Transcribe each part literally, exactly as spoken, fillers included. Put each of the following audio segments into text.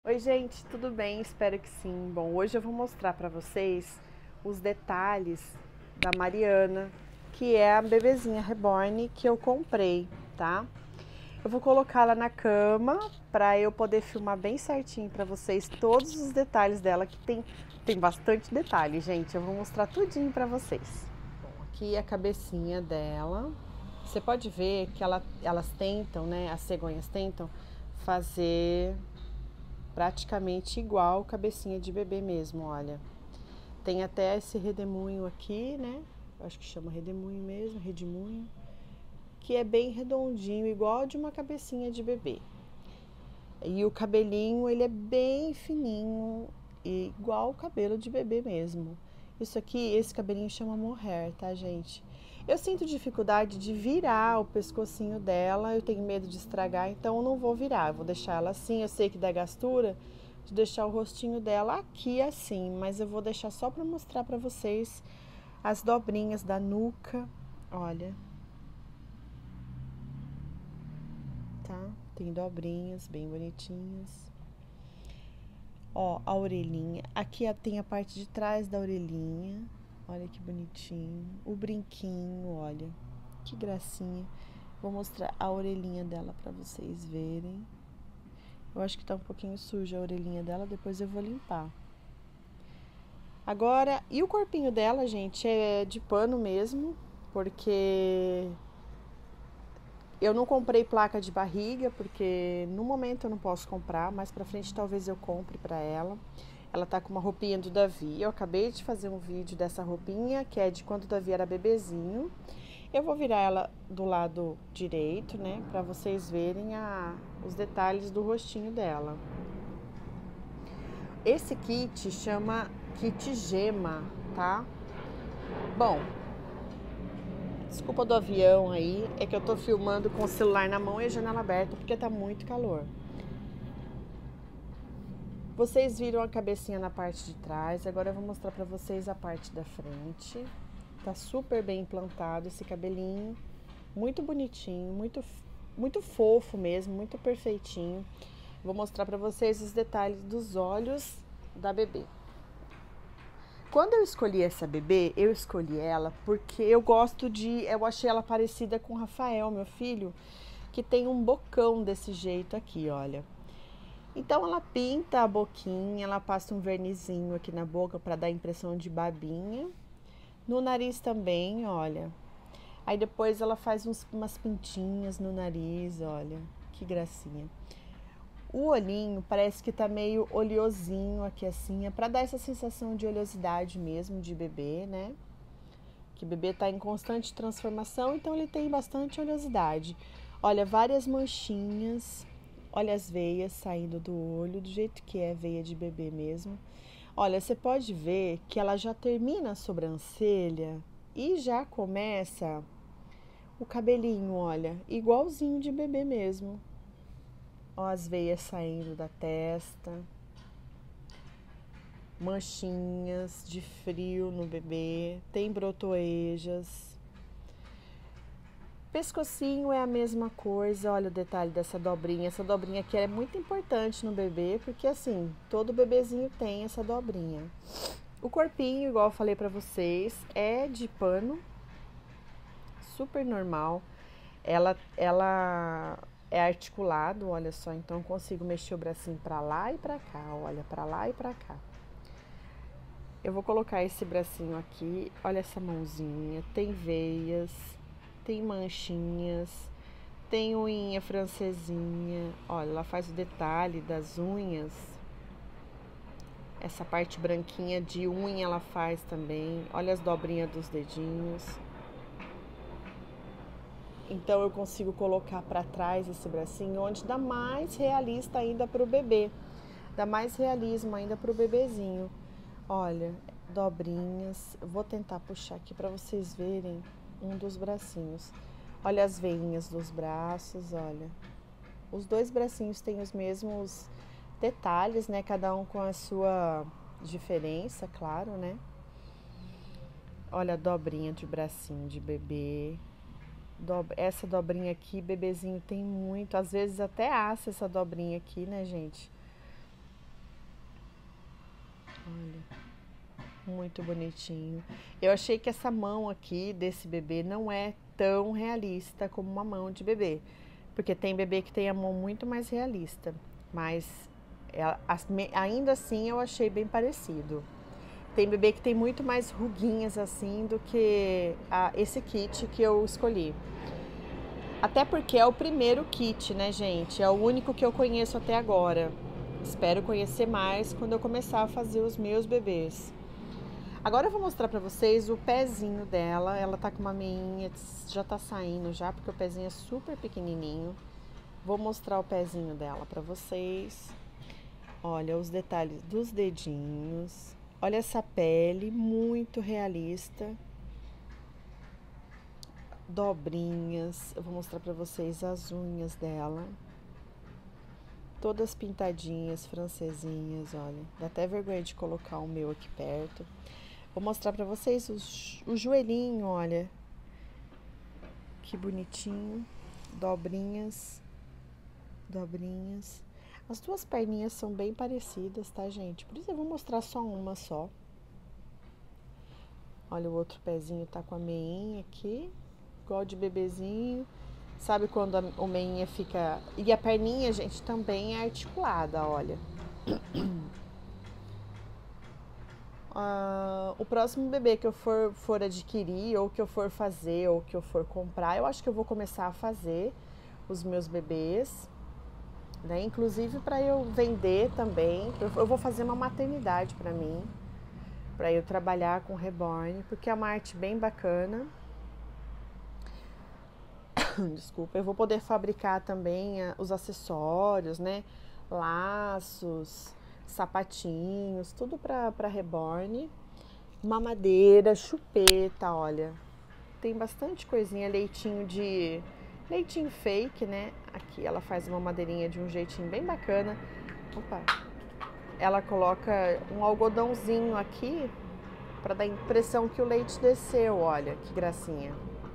Oi, gente, tudo bem? Espero que sim. Bom, hoje eu vou mostrar para vocês os detalhes da Mariana, que é a bebezinha reborn que eu comprei, tá? Eu vou colocá-la na cama para eu poder filmar bem certinho para vocês todos os detalhes dela, que tem, tem bastante detalhe, gente. Eu vou mostrar tudinho para vocês. Bom, aqui é a cabecinha dela. Você pode ver que ela, elas tentam, né? As cegonhas tentam fazer praticamente igual cabecinha de bebê mesmo, olha. Tem até esse redemoinho aqui, né? Acho que chama redemoinho mesmo, redemoinho, que é bem redondinho, igual de uma cabecinha de bebê. E o cabelinho, ele é bem fininho, igual o cabelo de bebê mesmo. Isso aqui, esse cabelinho chama mohair, tá, gente? Eu sinto dificuldade de virar o pescocinho dela, eu tenho medo de estragar, então eu não vou virar, eu vou deixar ela assim. Eu sei que dá gastura de deixar o rostinho dela aqui assim, mas eu vou deixar só para mostrar para vocês as dobrinhas da nuca, olha. Tá? Tem dobrinhas bem bonitinhas. Ó, a orelhinha. Aqui tem a parte de trás da orelhinha. Olha que bonitinho. O brinquinho, olha. Que gracinha. Vou mostrar a orelhinha dela pra vocês verem. Eu acho que tá um pouquinho suja a orelhinha dela, depois eu vou limpar. Agora, e o corpinho dela, gente, é de pano mesmo, porque eu não comprei placa de barriga, porque no momento eu não posso comprar, mais pra frente talvez eu compre pra ela. Ela tá com uma roupinha do Davi. Eu acabei de fazer um vídeo dessa roupinha, que é de quando o Davi era bebezinho. Eu vou virar ela do lado direito, né, pra vocês verem a, os detalhes do rostinho dela. Esse kit chama kit Gema, tá? Bom, desculpa do avião aí, é que eu tô filmando com o celular na mão e a janela aberta porque tá muito calor. Vocês viram a cabecinha na parte de trás, agora eu vou mostrar pra vocês a parte da frente. Tá super bem implantado esse cabelinho, muito bonitinho, muito, muito fofo mesmo, muito perfeitinho. Vou mostrar pra vocês os detalhes dos olhos da bebê. Quando eu escolhi essa bebê, eu escolhi ela porque eu gosto de... Eu achei ela parecida com o Rafael, meu filho, que tem um bocão desse jeito aqui, olha. Então ela pinta a boquinha, ela passa um vernizinho aqui na boca para dar a impressão de babinha. No nariz também, olha. Aí depois ela faz uns, umas pintinhas no nariz, olha. Que gracinha. O olhinho parece que tá meio oleosinho aqui assim, é para dar essa sensação de oleosidade mesmo de bebê, né? Que o bebê tá em constante transformação, então ele tem bastante oleosidade. Olha, várias manchinhas. Olha as veias saindo do olho, do jeito que é veia de bebê mesmo. Olha, você pode ver que ela já termina a sobrancelha e já começa o cabelinho, olha, igualzinho de bebê mesmo. Ó, as veias saindo da testa. Manchinhas de frio no bebê, tem brotoejas. Pescocinho é a mesma coisa, olha o detalhe dessa dobrinha. Essa dobrinha aqui é muito importante no bebê, porque assim, todo bebezinho tem essa dobrinha. O corpinho, igual eu falei pra vocês, é de pano, super normal. Ela, ela é articulado, olha só, então eu consigo mexer o bracinho pra lá e pra cá, olha, pra lá e pra cá. Eu vou colocar esse bracinho aqui, olha essa mãozinha, tem veias, tem manchinhas, tem unha francesinha, olha, ela faz o detalhe das unhas, essa parte branquinha de unha ela faz também, olha as dobrinhas dos dedinhos. Então eu consigo colocar para trás esse bracinho, onde dá mais realista ainda para o bebê, dá mais realismo ainda para o bebezinho. Olha, dobrinhas, vou tentar puxar aqui para vocês verem um dos bracinhos. Olha as veinhas dos braços, olha. Os dois bracinhos têm os mesmos detalhes, né? Cada um com a sua diferença, claro, né? Olha a dobrinha de bracinho de bebê. Do... Essa dobrinha aqui, bebezinho tem muito. Às vezes até assa essa dobrinha aqui, né, gente? Olha. Muito bonitinho. Eu achei que essa mão aqui desse bebê não é tão realista como uma mão de bebê. Porque tem bebê que tem a mão muito mais realista. Mas ela, as, ainda assim eu achei bem parecido. Tem bebê que tem muito mais ruguinhas assim do que a, esse kit que eu escolhi. Até porque é o primeiro kit, né, gente? É o único que eu conheço até agora. Espero conhecer mais quando eu começar a fazer os meus bebês. Agora eu vou mostrar pra vocês o pezinho dela. Ela tá com uma meinha, já tá saindo já, porque o pezinho é super pequenininho. Vou mostrar o pezinho dela pra vocês. Olha os detalhes dos dedinhos. Olha essa pele, muito realista. Dobrinhas. Eu vou mostrar pra vocês as unhas dela. Todas pintadinhas, francesinhas, olha. Dá até vergonha de colocar o meu aqui perto. Vou mostrar pra vocês o, o joelhinho, olha. Que bonitinho. Dobrinhas. Dobrinhas. As duas perninhas são bem parecidas, tá, gente? Por isso eu vou mostrar só uma só. Olha, o outro pezinho tá com a meinha aqui. Igual de bebezinho. Sabe quando a, o meinha fica... E a perninha, gente, também é articulada, olha. Uh, o próximo bebê que eu for, for adquirir, ou que eu for fazer, ou que eu for comprar, eu acho que eu vou começar a fazer os meus bebês, né? Inclusive para eu vender também. Eu, eu vou fazer uma maternidade para mim, para eu trabalhar com reborn, porque é uma arte bem bacana. Desculpa, eu vou poder fabricar também uh, os acessórios, né? Laços, sapatinhos, tudo para reborn, mamadeira, chupeta, olha, tem bastante coisinha, leitinho de, leitinho fake, né, aqui ela faz uma madeirinha de um jeitinho bem bacana, opa, ela coloca um algodãozinho aqui, para dar a impressão que o leite desceu, olha, que gracinha,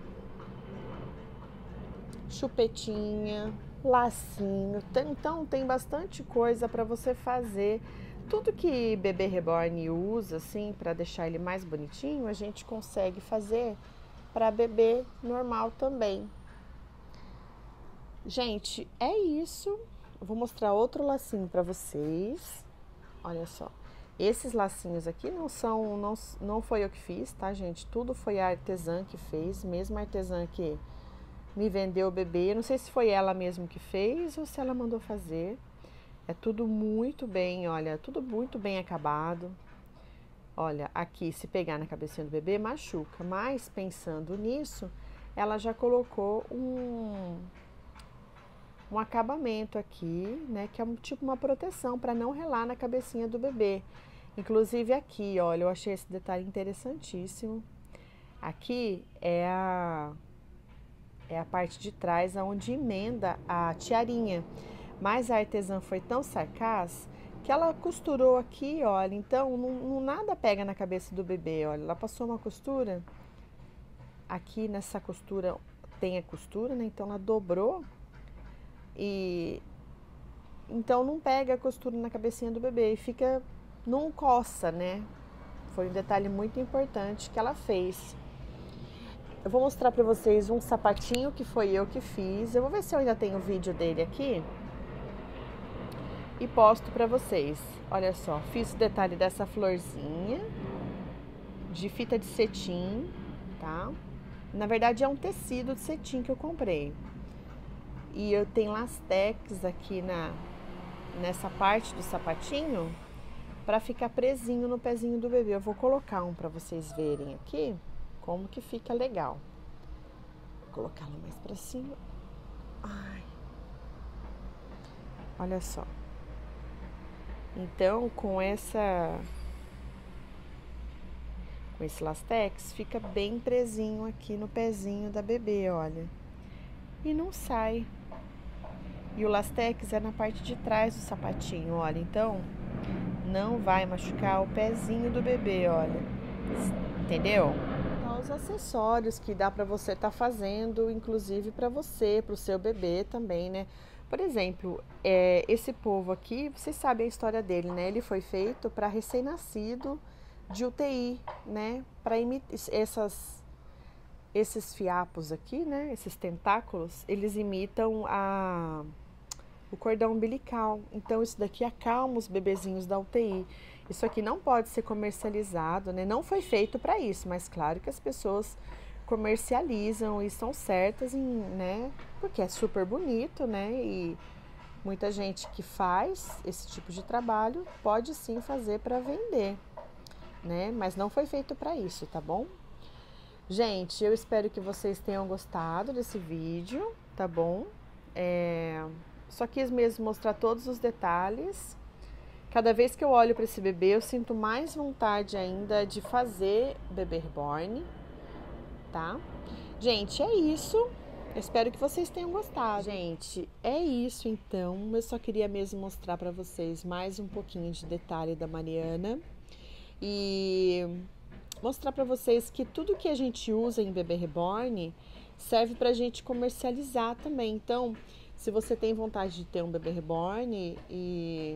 chupetinha, lacinho, então tem bastante coisa para você fazer. Tudo que bebê reborn usa assim para deixar ele mais bonitinho, a gente consegue fazer para bebê normal também. Gente, é isso. Eu vou mostrar outro lacinho para vocês. Olha só. Esses lacinhos aqui não são não não foi eu que fiz, tá, gente? Tudo foi a artesã que fez, mesmo a artesã que me vendeu o bebê, não sei se foi ela mesmo que fez ou se ela mandou fazer. É tudo muito bem, olha, tudo muito bem acabado. Olha, aqui se pegar na cabecinha do bebê machuca, mas pensando nisso, ela já colocou um, um acabamento aqui, né, que é um, tipo uma proteção para não relar na cabecinha do bebê. Inclusive aqui, olha, eu achei esse detalhe interessantíssimo. Aqui é a... é a parte de trás onde emenda a tiarinha, mas a artesã foi tão sagaz que ela costurou aqui, olha, então não, não nada pega na cabeça do bebê, olha, ela passou uma costura, aqui nessa costura tem a costura, né, então ela dobrou e então não pega a costura na cabecinha do bebê e fica, não coça, né, foi um detalhe muito importante que ela fez. Eu vou mostrar pra vocês um sapatinho que foi eu que fiz. Eu vou ver se eu ainda tenho o vídeo dele aqui. E posto pra vocês. Olha só, fiz o detalhe dessa florzinha. De fita de cetim, tá? Na verdade é um tecido de cetim que eu comprei. E eu tenho lastex aqui na, nessa parte do sapatinho. Pra ficar presinho no pezinho do bebê. Eu vou colocar um pra vocês verem aqui. Como que fica legal. Vou colocar ela mais pra cima. Ai. Olha só. Então, com essa... com esse lastex, fica bem presinho aqui no pezinho da bebê, olha. E não sai. E o lastex é na parte de trás do sapatinho, olha. Então, não vai machucar o pezinho do bebê, olha. Entendeu? Os acessórios que dá para você estar tá fazendo, inclusive para você, para o seu bebê também, né? Por exemplo, é, esse polvo aqui, vocês sabem a história dele, né? Ele foi feito para recém-nascido de U T I, né? Para essas esses fiapos aqui, né? Esses tentáculos, eles imitam a o cordão umbilical. Então isso daqui acalma os bebezinhos da U T I. Isso aqui não pode ser comercializado, né? Não foi feito para isso, mas claro que as pessoas comercializam e são certas, em, né? Porque é super bonito, né? E muita gente que faz esse tipo de trabalho pode sim fazer para vender, né? Mas não foi feito para isso, tá bom? Gente, eu espero que vocês tenham gostado desse vídeo, tá bom? É... Só quis mesmo mostrar todos os detalhes. Cada vez que eu olho para esse bebê, eu sinto mais vontade ainda de fazer bebê reborn, tá? Gente, é isso. Eu espero que vocês tenham gostado. Gente, é isso então. Eu só queria mesmo mostrar para vocês mais um pouquinho de detalhe da Mariana e mostrar para vocês que tudo que a gente usa em bebê reborn serve para a gente comercializar também. Então, se você tem vontade de ter um bebê reborn e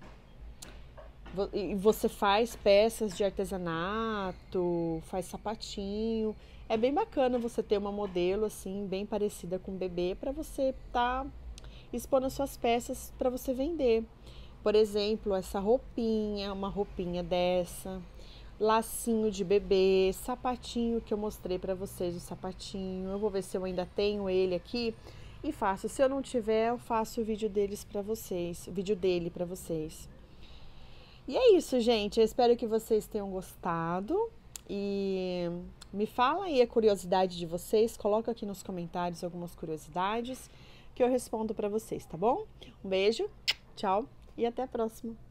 e você faz peças de artesanato, faz sapatinho, é bem bacana você ter uma modelo assim, bem parecida com o bebê, para você estar tá expondo as suas peças para você vender. Por exemplo, essa roupinha, uma roupinha dessa, lacinho de bebê, sapatinho que eu mostrei para vocês, o sapatinho. Eu vou ver se eu ainda tenho ele aqui e faço. Se eu não tiver, eu faço o vídeo deles para vocês, o vídeo dele para vocês. E é isso, gente. Eu espero que vocês tenham gostado. E me fala aí a curiosidade de vocês. Coloca aqui nos comentários algumas curiosidades que eu respondo para vocês, tá bom? Um beijo, tchau e até a próxima.